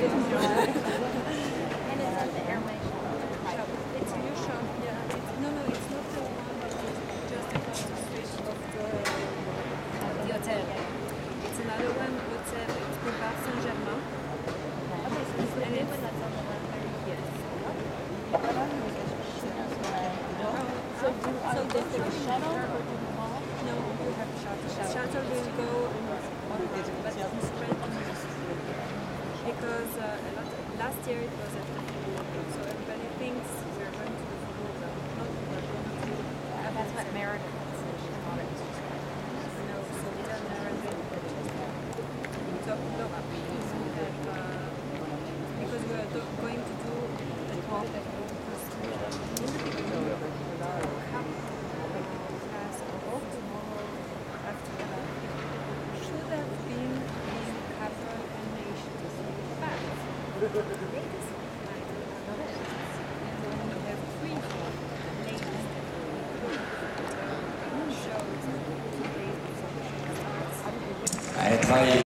It's a new shop, yeah. No, it's not the one that is just across the street of the hotel. It's another one, hotel, it's Boulevard Saint-Germain. And it's yes. So this is a shuttle? No, we have a shuttle. Shuttle will go but spread because last year it was at the football, so everybody thinks we're going to the football, but not we're going to. That's what America is. No, so we don't know so no, because we are going to do the talk should have been in Capital and Nations, but and we have 3 nations shows. Elle travaille